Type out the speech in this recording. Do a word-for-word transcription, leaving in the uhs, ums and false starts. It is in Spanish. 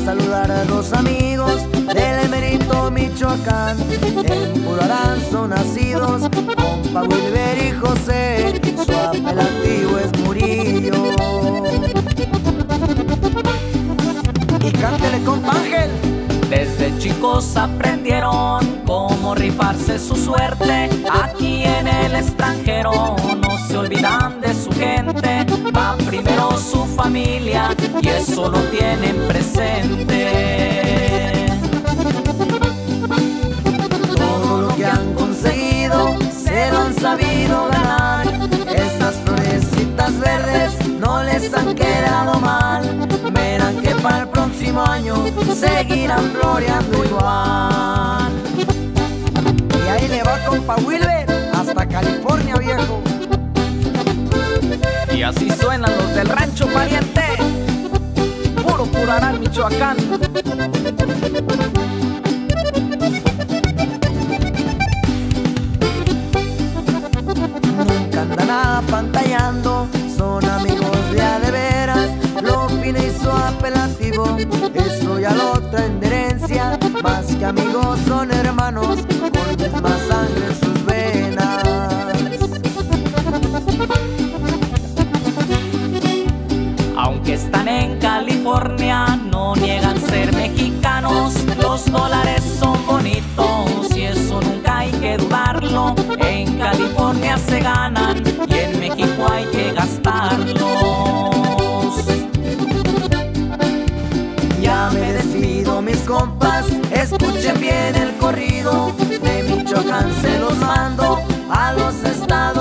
saludar a los amigos del Emerito Michoacán. En Puro Aranzo nacidos, compa Wilber y José, su apelativo es Murillo. Y cántele, compa Ángel. Desde chicos aprendieron cómo rifarse su suerte. Aquí en el extranjero no se olvidan de su gente. Va primero su familia y eso lo tienen presente. Todo lo que han conseguido se lo han sabido ganar. Esas florecitas verdes no les han quedado mal. Verán que para el próximo año seguirán floreando igual. Y ahí le va, compa Wilber, hasta California, viejo. Y así suenan los del rancho pariente, puro Purarán, Michoacán. Nunca andan apantallando, son amigos de a de veras. Lo fino y su apelativo, eso ya lo traen de herencia. Más que amigos son hermanos, con misma sangre en sus venas. Aunque están en California, no niegan ser mexicanos. Los dólares son bonitos y eso nunca hay que dudarlo. En California se ganan y en México hay que gastarlos. Ya me despido, mis compas, escuchen bien el corrido. De Michoacán se los mando a los estados